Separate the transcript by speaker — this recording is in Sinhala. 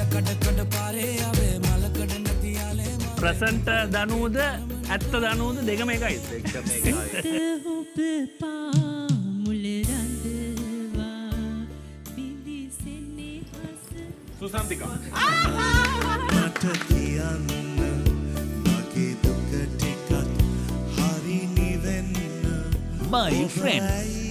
Speaker 1: ප්‍රසන්ට දනුවද ඇත්ත දනුවද දෙකම එකයි. සුසන්තිකා
Speaker 2: මට කියන්න මගේ දුක ටිකක් හරි නිවෙන්න
Speaker 1: my friend